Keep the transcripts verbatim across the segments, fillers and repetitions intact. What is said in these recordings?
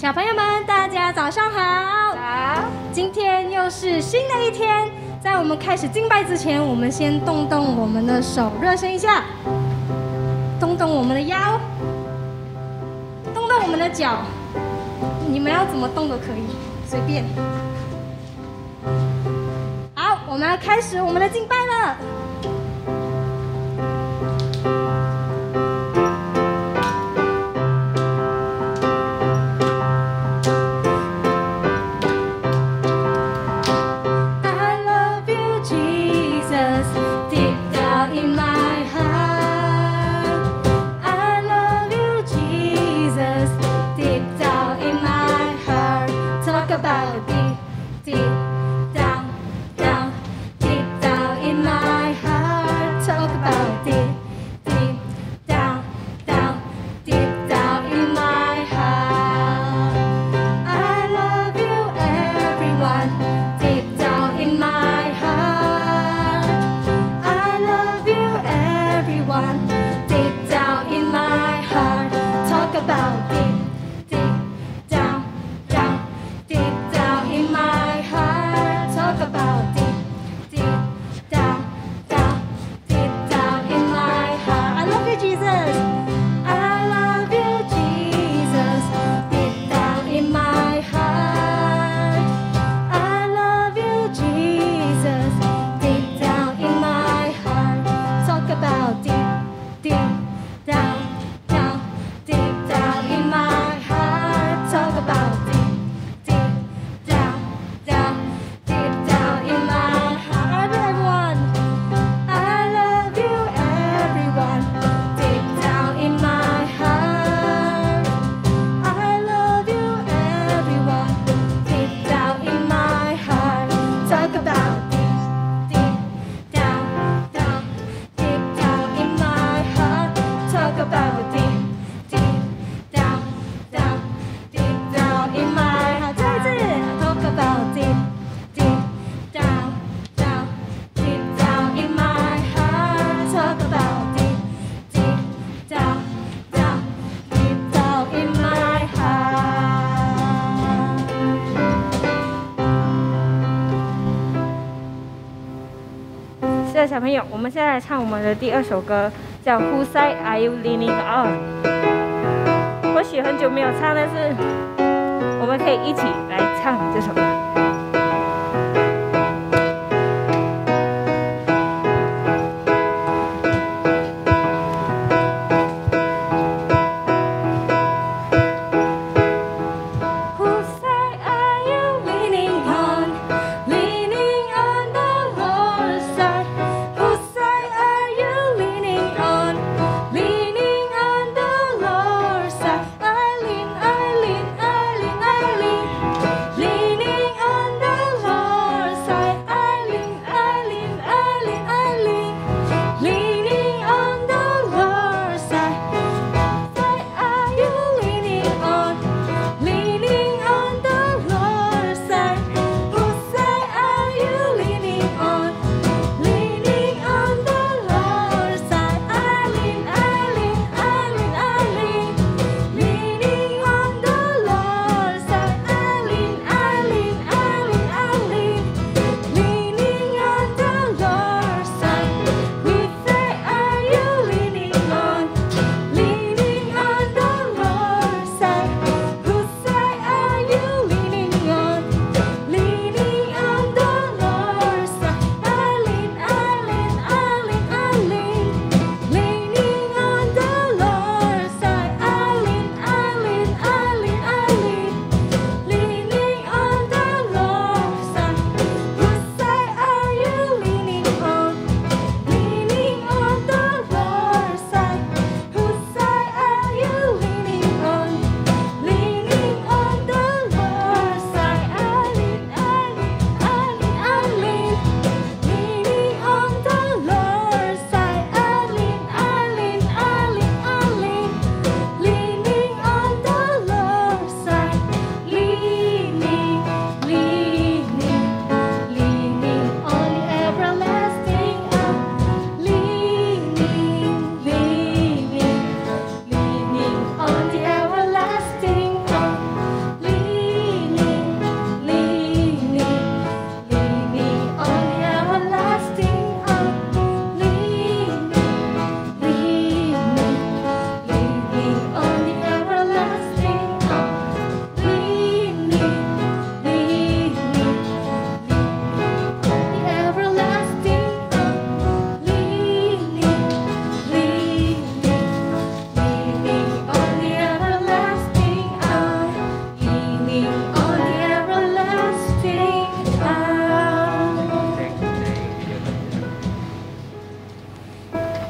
小朋友们，大家早上好！ 早。 今天又是新的一天，在我们开始敬拜之前，我们先动动我们的手，热身一下，动动我们的腰，动动我们的脚。你们要怎么动都可以，随便。好，我们要开始我们的敬拜了。 小朋友，我们现在来唱我们的第二首歌，叫《Whose Side Are You Leaning On》。或许很久没有唱，但是我们可以一起来唱这首歌。 leaning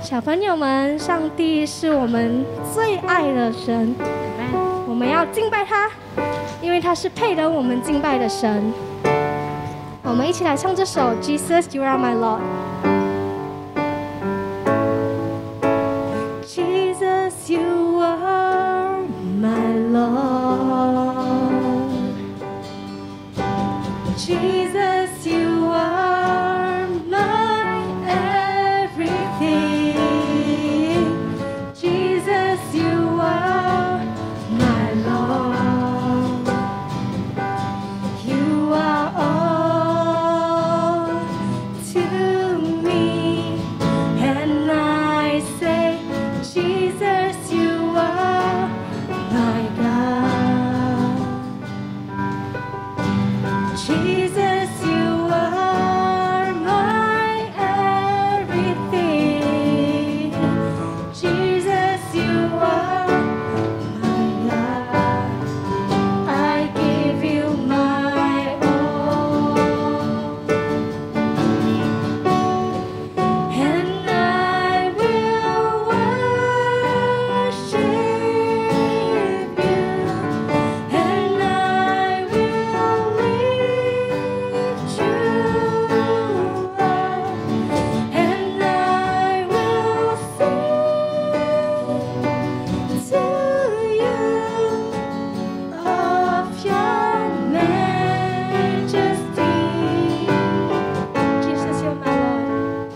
小朋友们，上帝是我们最爱的神，我们要敬拜他，因为他是配得我们敬拜的神。我们一起来唱这首《Jesus, You Are My Lord》。Jesus, You are my Lord. Jesus, You are my everything. Jesus, You are my Lord. You are all to me, and I say, Jesus, You are my God. Jesus, You are my everything. Jesus, You are my God. I give You my all, and I will worship You, and I will lift You up, and I will sing to You of Your majesty. Jesus, You're my Lord.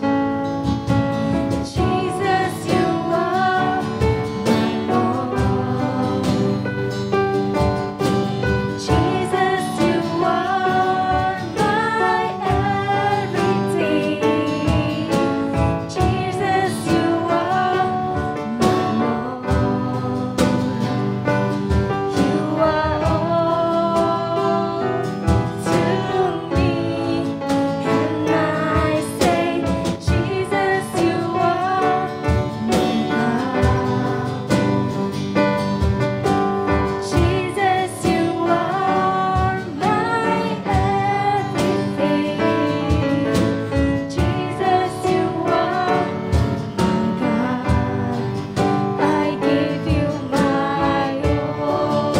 Jesus, You are my Lord. Jesus, You are my everything. Jesus, You are my Lord. You are all to me, and I say, Jesus, You are my God. Jesus, You are my everything. Jesus, You are my God. I give You my all,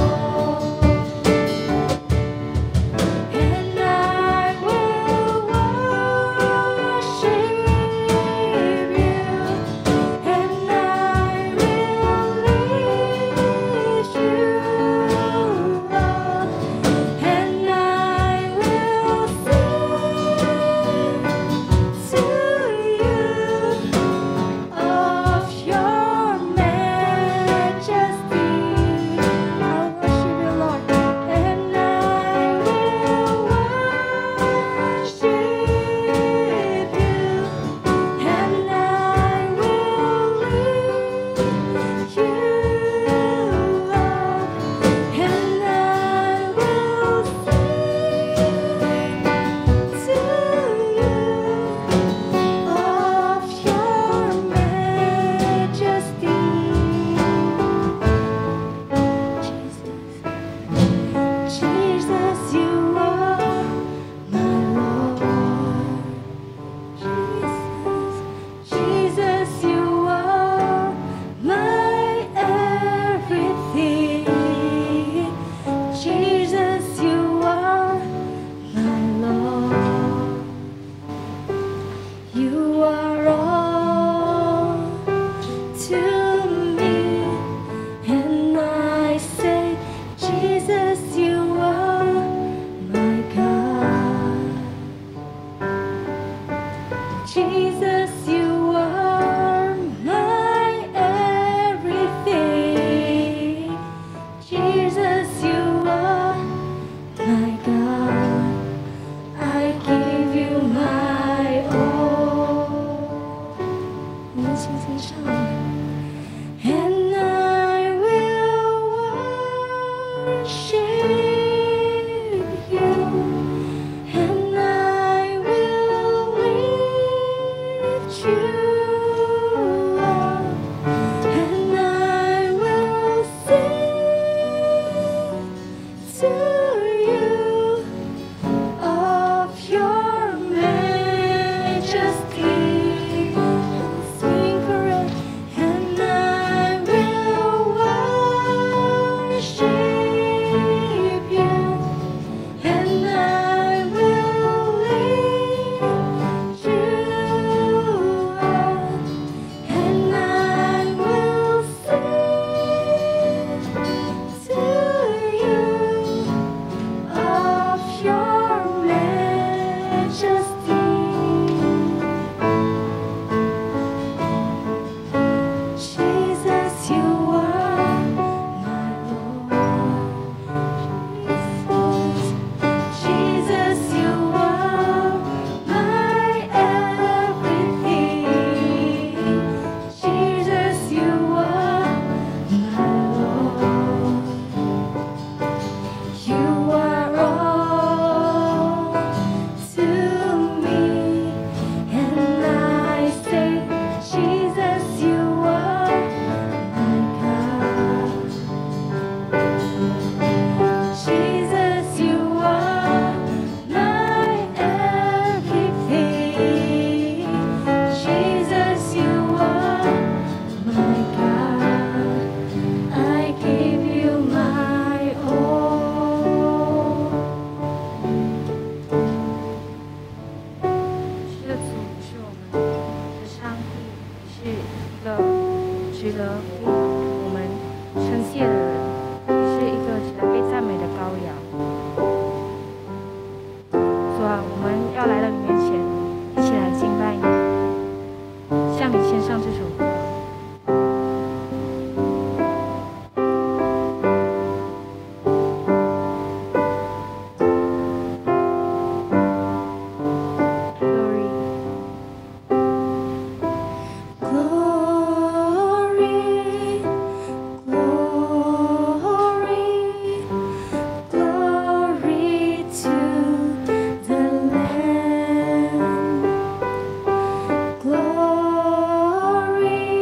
and I will worship You, and I will lift You up, and I will sing to You of Your majesty. I'll worship You, Lord, and I will worship You, and I will lift You up, and I will sing to You of Your majesty. Jesus, Jesus, You are my Lord. Jesus, Jesus, You are my everything. Jesus, You are my Lord. You are all to me, and I say, Jesus, You are my God. Jesus, You are my everything. Jesus, You are my God. I give You my all. 我们轻轻唱。And I will worship You, and I will lift Glory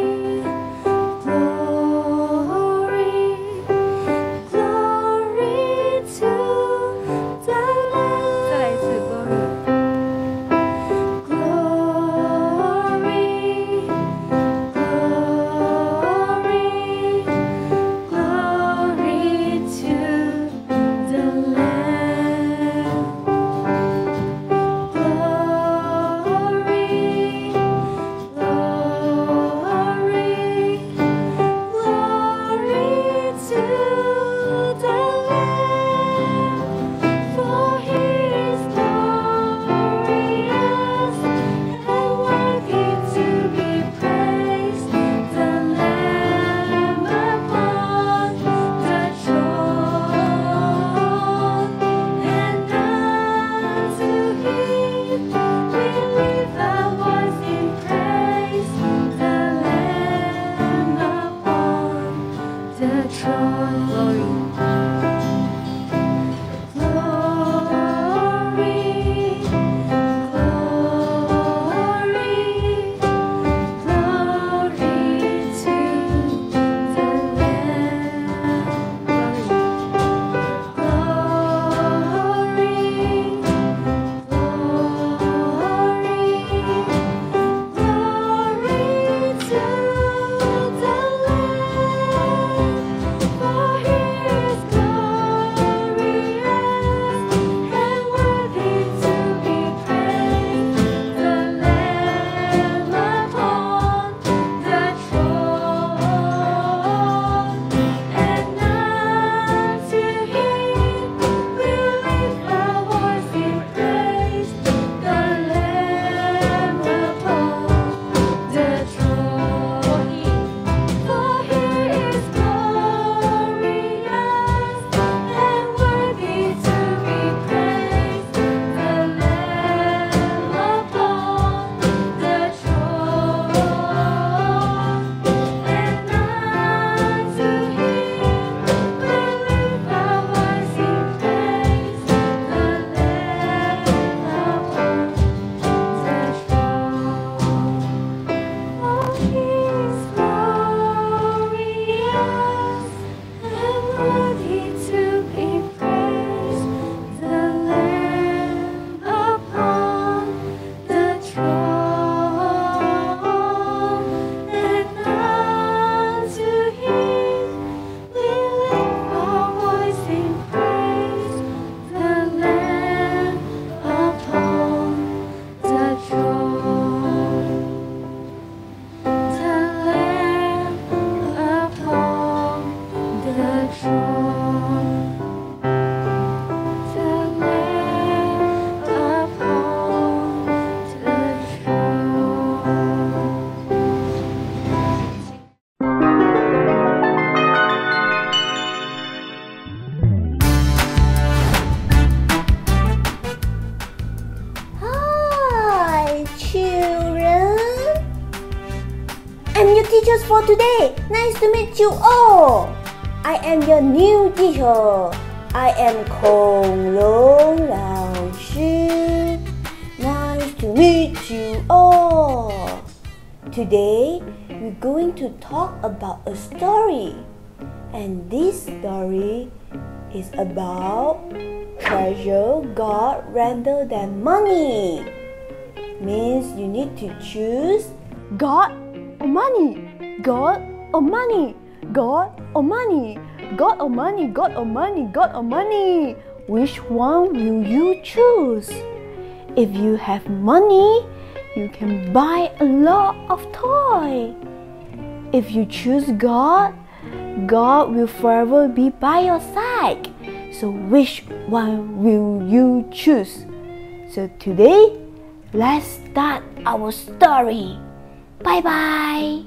teachers for today. Nice to meet you all. I am your new teacher. I am Kong Long Lao Shi. Nice to meet you all. Today, we're going to talk about a story. And this story is about treasure God rather than money. Means you need to choose God or money, God or money, God or money, God or money, God or money, God or money. Which one will you choose? If you have money, you can buy a lot of toys. If you choose God, God will forever be by your side. So which one will you choose? So today, let's start our story. Bye bye.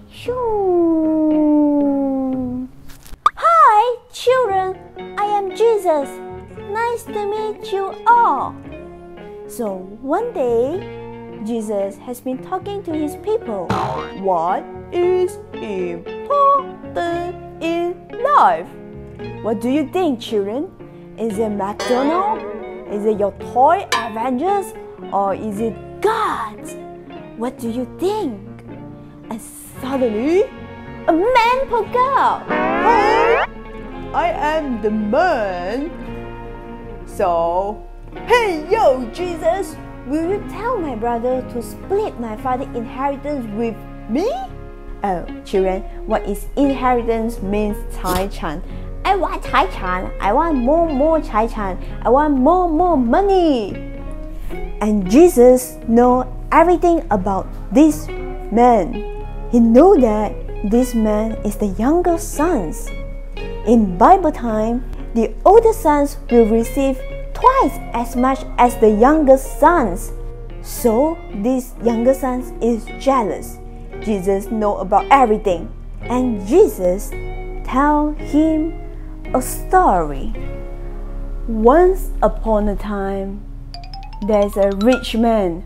Shoo. Hi, children. I am Jesus. Nice to meet you all. So one day, Jesus has been talking to his people. What is important in life? What do you think, children? Is it McDonald's? Is it your toy Avengers? Or is it God? What do you think? And suddenly, a man spoke out. Hey, I am the man. So, hey yo, Jesus, will you tell my brother to split my father's inheritance with me? Oh, children, what is inheritance means 财产. I want 财产. I want more, more 财产. I want more, more money. And Jesus know everything about this man. He know that this man is the younger sons. In Bible time, the older sons will receive twice as much as the younger sons. So this younger son is jealous. Jesus know about everything, and Jesus tell him a story. Once upon a time, there's a rich man.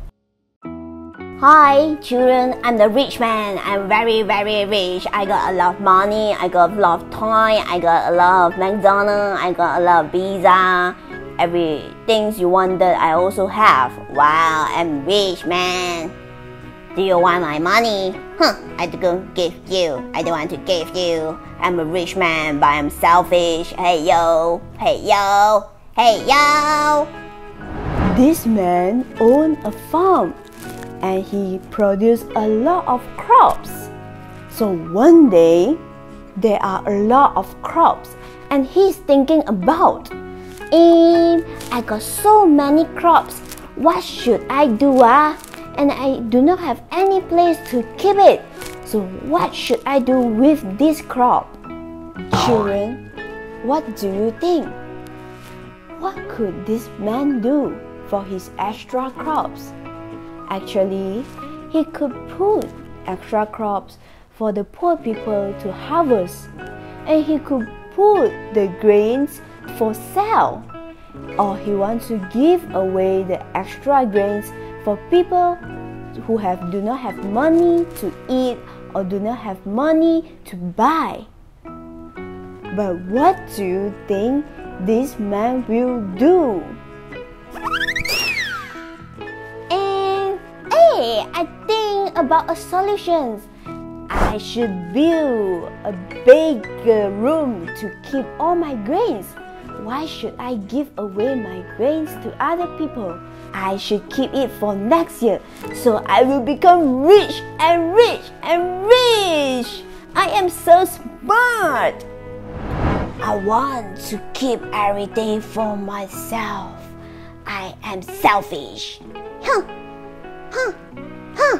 Hi, children. I'm the rich man. I'm very, very rich. I got a lot of money. I got a lot of toy. I got a lot of McDonald's. I got a lot of pizza. Everything you wanted, I also have. Wow, I'm rich, man. Do you want my money? Huh, I don't give you. I don't want to give you. I'm a rich man, but I'm selfish. Hey, yo. Hey, yo. Hey, yo. This man owned a farm, and he produced a lot of crops. So one day, there are a lot of crops, and he's thinking about, um, I got so many crops, what should I do? Ah? And I do not have any place to keep it. So what should I do with this crop? Children, what do you think? What could this man do for his extra crops? Actually, he could put extra crops for the poor people to harvest, and he could put the grains for sale, or he wants to give away the extra grains for people who have do not have money to eat or do not have money to buy. But what do you think this man will do? And hey, I think about a solution. I should build a big room to keep all my grains. Why should I give away my grains to other people? I should keep it for next year, so I will become rich and rich and rich. I am so smart. I want to keep everything for myself. I am selfish. Huh. Huh. Huh.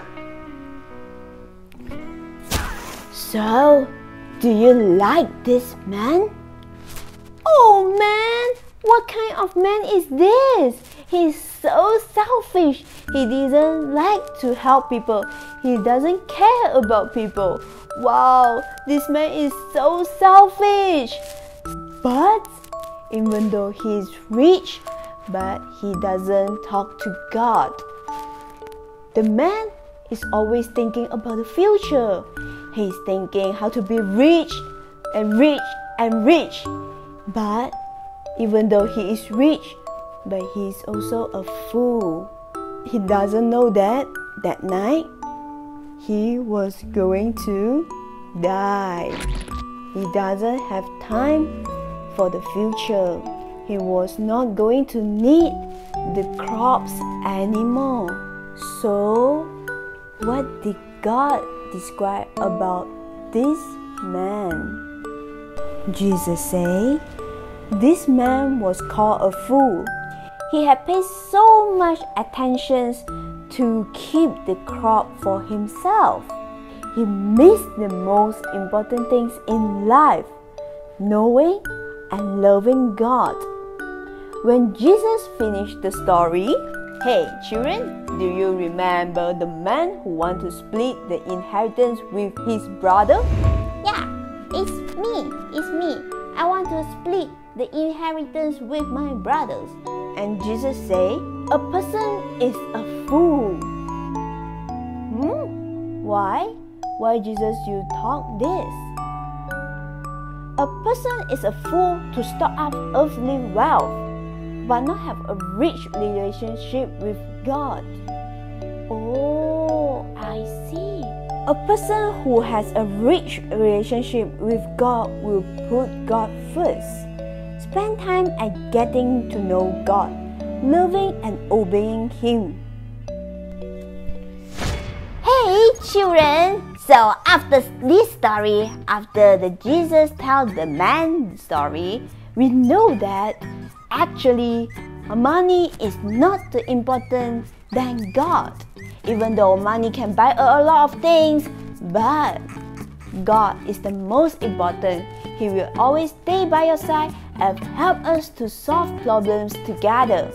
So, do you like this man? Oh man, what kind of man is this? He's so selfish. He doesn't like to help people. He doesn't care about people. Wow, this man is so selfish. But even though he's rich, but he doesn't talk to God. The man is always thinking about the future. He's thinking how to be rich and rich and rich. But even though he is rich, but he's also a fool. He doesn't know that that night he was going to die. He doesn't have time for the future. He was not going to need the crops anymore. So, what did God describe about this man? Jesus said, this man was called a fool. He had paid so much attention to keep the crop for himself. He missed the most important things in life, knowing and loving God. When Jesus finished the story, hey children, do you remember the man who wanted to split the inheritance with his brother? Yeah, it's me, it's me. I want to split the inheritance with my brothers. And Jesus said, a person is a fool. Hmm? Why? Why Jesus you talk this? A person is a fool to store up earthly wealth, but not have a rich relationship with God. Oh, I see. A person who has a rich relationship with God will put God first. Spend time at getting to know God, loving and obeying Him. Hey children! So after this story, after the Jesus tells the man story, we know that actually money is not too important than God. Even though money can buy a lot of things, but God is the most important. He will always stay by your side and help us to solve problems together.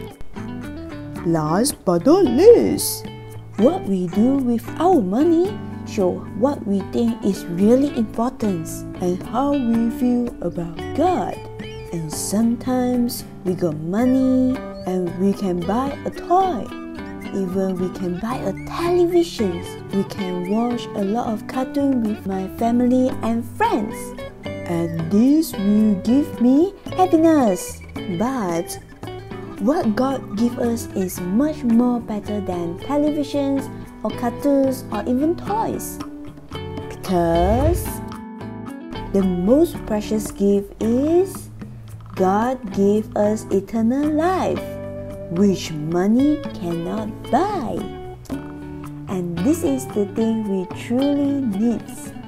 Last but not least, what we do with our money show what we think is really important and how we feel about God. And sometimes we got money and we can buy a toy. Even we can buy a television. We can watch a lot of cartoons with my family and friends. And this will give me happiness. But what God gives us is much more better than televisions or cartoons or even toys. Because the most precious gift is God gave us eternal life, which money cannot buy. And this is the thing we truly need.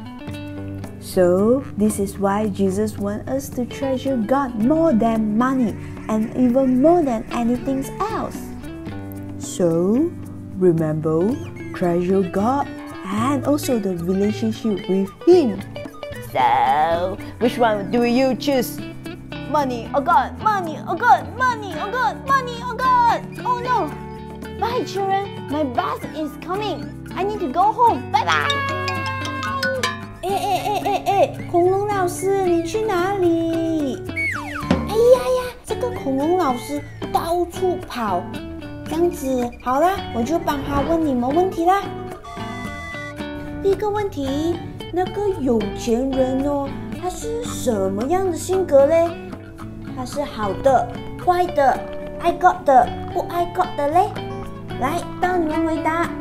So this is why Jesus wants us to treasure God more than money and even more than anything else. So remember, treasure God and also the relationship with Him. So, which one do you choose? Money or God? Money or God? Money or God? Money or God? Oh no! Bye children, my bus is coming. I need to go home. Bye bye! 哎哎哎哎哎，恐龙老师，你去哪里？ 哎呀呀，这个恐龙老师到处跑，这样子好啦，我就帮他问你们问题啦。 第一个问题，那个有钱人哦，他是什么样的性格嘞？他是好的、坏的、爱 God 的、不爱 God 的嘞？来，到你们回答。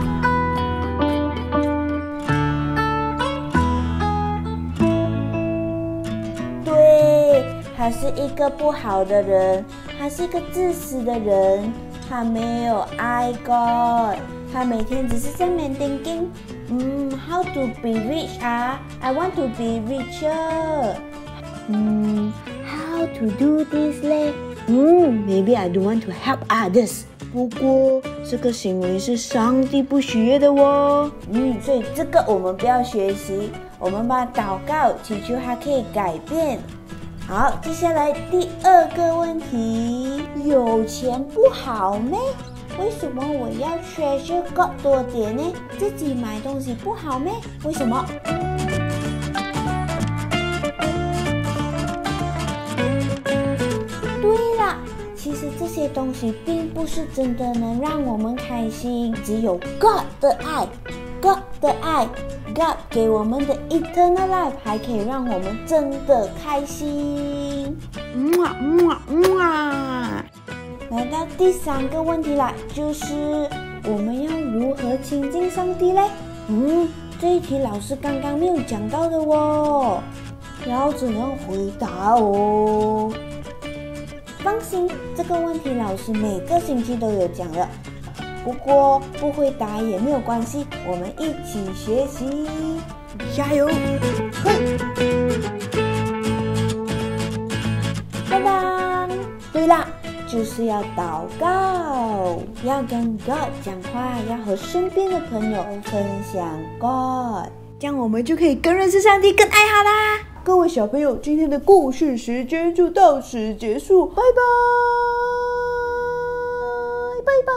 对，他是一个不好的人，他是一个自私的人，他没有爱 God， 他每天只是在那边 thinking， 嗯 ，how to be rich 啊 ？I want to be richer。嗯 ，how to do this 嘞？嗯 ，maybe I don't want to help others。不过这个行为是上帝不喜悦的哦。嗯，所以这个我们不要学习，我们把祷告祈求它可以改变。好，接下来第二个问题，有钱不好咩？为什么我要 treasure God 多点呢？自己买东西不好咩？为什么？对了，其实这些东西并不是真的能让我们开心，只有 God 的爱 God 的爱 ，God 给我们的 eternal life， 还可以让我们真的开心。 么么么。 来到第三个问题啦，就是我们要如何亲近上帝嘞？嗯，这一题老师刚刚没有讲到的哦，要怎样回答哦？放心，这个问题老师每个星期都有讲的。不过不会答也没有关系，我们一起学习， 加油！ 嘿，拜拜。对啦，就是要祷告，要跟 God 讲话，要和身边的朋友分享 God， 这样我们就可以更认识上帝，更爱他啦。各位小朋友，今天的故事时间就到此结束，拜拜，拜拜。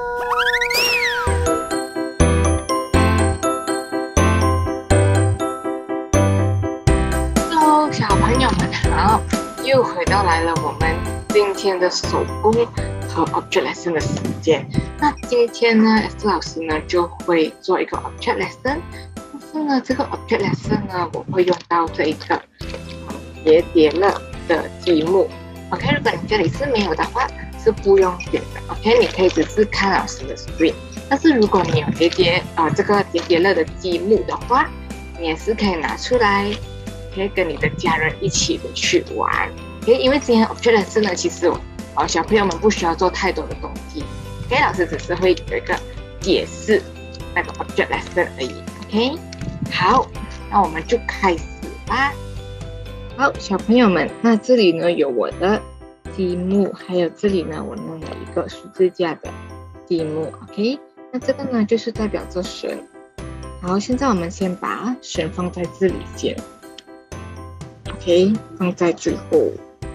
Hello， 小朋友们好，又回到来了我们今天的手工和 object lesson 的时间。那今天呢 ，S 老师呢就会做一个 object lesson。但是呢，这个 object lesson 呢，我会用到这一个叠叠乐的积木。OK， 如果你这里是没有的话，是不用点的。OK， 你可以只是看老师的 screen。但是如果你有叠叠啊、呃、这个叠叠乐的积木的话，你也是可以拿出来，可以跟你的家人一起的去玩。OK， 因为今天 object lesson 呢，其实呃小朋友们不需要做太多的东西。OK， 老师只是会有一个解释那个 object lesson 而已。OK。好，那我们就开始吧。好，小朋友们，那这里呢有我的积木，还有这里呢我弄了一个十字架的积木 ，OK？ 那这个呢就是代表着神。好，现在我们先把神放在这里先 ，OK？ 放在最后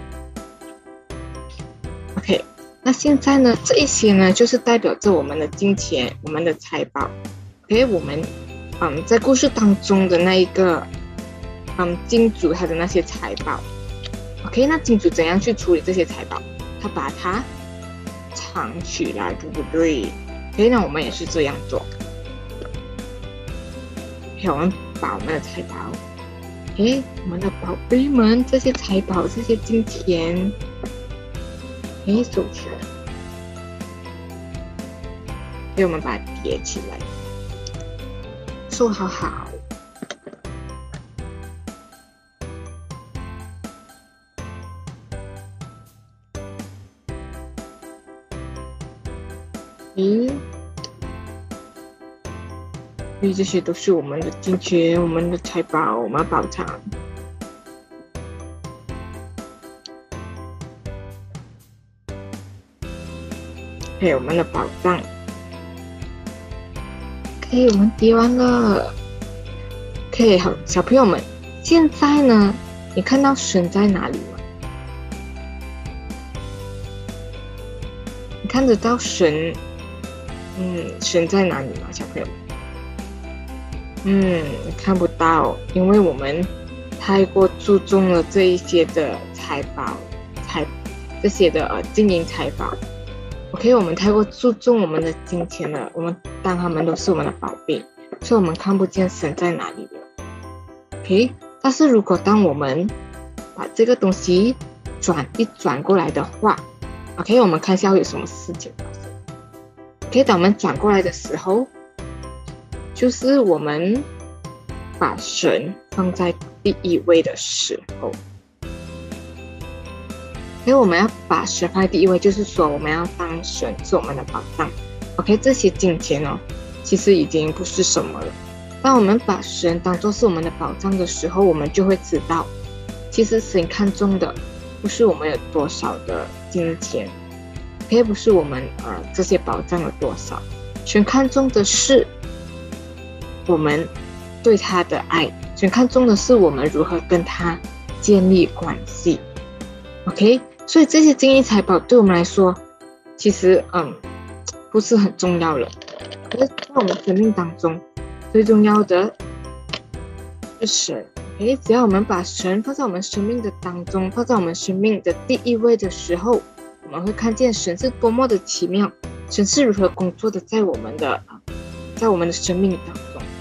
，OK？ 那现在呢这一些呢就是代表着我们的金钱，我们的财宝 ，OK？ 我们。嗯，在故事当中的那一个，嗯，金主他的那些财宝 ，OK， 那金主怎样去处理这些财宝？他把它藏起来，对不对 ？OK， 那我们也是这样做。OK， 我们把我们的财宝 ，OK， 我们的宝贝们，这些财宝，这些金钱 ，OK， 收起来。OK， 我们把它叠起来。收好好。咦，所以这些都是我们的金钱，我们的财宝，我们的宝藏。还有我们的宝藏。OK， 我们叠完了。OK， 好，小朋友们，现在呢，你看到神在哪里吗？你看得到神，嗯，神在哪里吗，小朋友们？嗯，看不到，因为我们太过注重了这一些的财宝，财这些的呃金银财宝。OK， 我们太过注重我们的金钱了，我们当他们都是我们的宝贝，所以我们看不见神在哪里了。OK， 但是如果当我们把这个东西转一转过来的话 ，OK， 我们看一下会有什么事情发生。OK， 当我们转过来的时候，就是我们把神放在第一位的时候。所以我们要把神放在第一位，就是说我们要当神是我们的宝藏。OK， 这些金钱哦，其实已经不是什么了。当我们把神当作是我们的宝藏的时候，我们就会知道，其实神看重的不是我们有多少的金钱，也不是我们呃这些宝藏有多少，神看重的是我们对他的爱，神看重的是我们如何跟他建立关系。OK。所以这些金银财宝对我们来说，其实嗯不是很重要了。可是在我们生命当中，最重要的是神。诶，只要我们把神放在我们生命的当中，放在我们生命的第一位的时候，我们会看见神是多么的奇妙，神是如何工作的在我们的在我们的生命当中。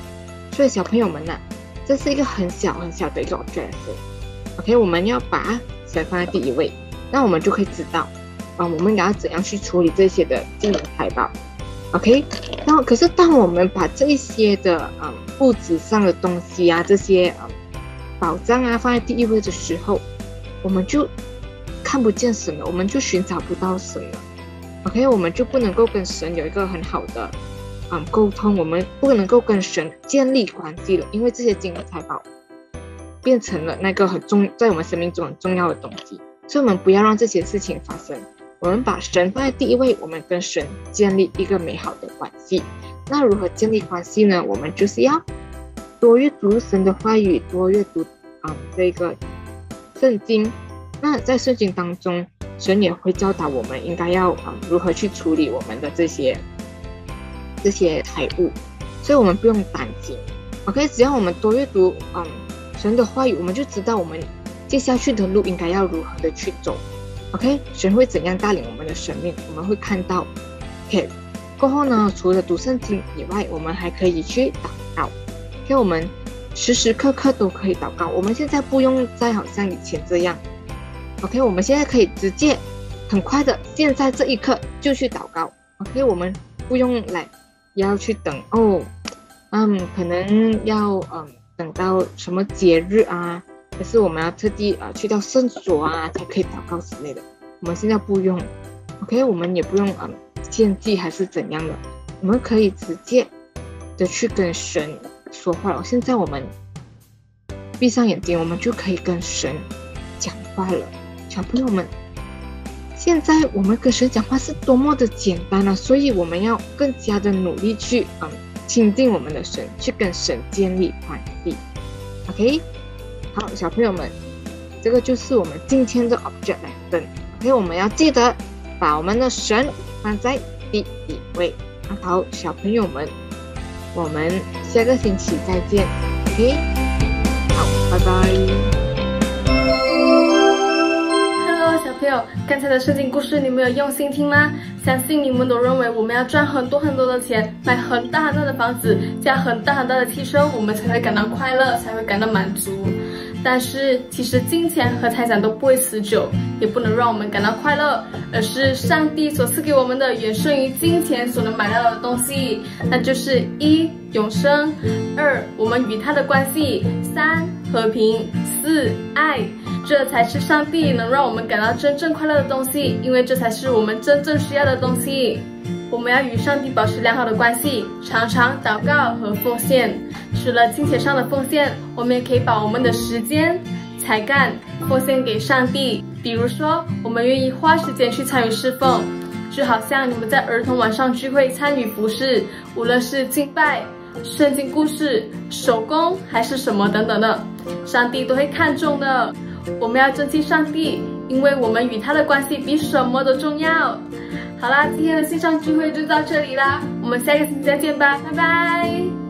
所以小朋友们呢、啊，这是一个很小很小的一个 object lesson。OK， 我们要把神放在第一位，那我们就可以知道，啊，我们应该要怎样去处理这些的技能财宝。OK， 然后可是当我们把这一些的嗯物质上的东西啊，这些嗯宝藏啊放在第一位的时候，我们就看不见神了，我们就寻找不到神了。OK， 我们就不能够跟神有一个很好的嗯沟通，我们不能够跟神建立关系了，因为这些金银财宝变成了那个很重在我们生命中很重要的东西，所以我们不要让这些事情发生。我们把神放在第一位，我们跟神建立一个美好的关系。那如何建立关系呢？我们就是要多阅读神的话语，多阅读嗯这个圣经。那在圣经当中，神也会教导我们应该要嗯如何去处理我们的这些这些财物，所以我们不用担心。OK， 只要我们多阅读嗯神的话语，我们就知道我们接下去的路应该要如何的去走。OK， 神会怎样带领我们的生命，我们会看到。OK， 过后呢，除了读圣经以外，我们还可以去祷告。OK， 我们时时刻刻都可以祷告。我们现在不用再好像以前这样。OK， 我们现在可以直接很快的，现在这一刻就去祷告。OK， 我们不用来要去等哦，嗯，可能要嗯等到什么节日啊。可是我们要特地呃去到圣所啊，才可以祷告之类的。我们现在不用 ，OK， 我们也不用嗯献祭还是怎样的，我们可以直接的去跟神说话了。现在我们闭上眼睛，我们就可以跟神讲话了。小朋友们，现在我们跟神讲话是多么的简单啊！所以我们要更加的努力去嗯亲近我们的神，去跟神建立关系。OK。好，小朋友们，这个就是我们今天的 object lesson。OK， 我们要记得把我们的神放在第一位。好，小朋友们，我们下个星期再见。OK， 好，拜拜。 Hello， 小朋友，刚才的圣经故事你们有用心听吗？相信你们都认为我们要赚很多很多的钱，买很大很大的房子，加很大很大的汽车，我们才会感到快乐，才会感到满足。但是其实金钱和财产都不会持久，也不能让我们感到快乐，而是上帝所赐给我们的远胜于金钱所能买到的东西，那就是一永生，二我们与他的关系，三和平，四爱。这才是上帝能让我们感到真正快乐的东西，因为这才是我们真正需要的东西。我们要与上帝保持良好的关系，常常祷告和奉献。除了金钱上的奉献，我们也可以把我们的时间、才干奉献给上帝。比如说，我们愿意花时间去参与侍奉，就好像你们在儿童晚上聚会参与服侍，无论是敬拜、圣经故事、手工还是什么等等的，上帝都会看重的。我们要珍惜上帝，因为我们与他的关系比什么都重要。好啦，今天的线上聚会就到这里啦，我们下个星期再见吧，拜拜。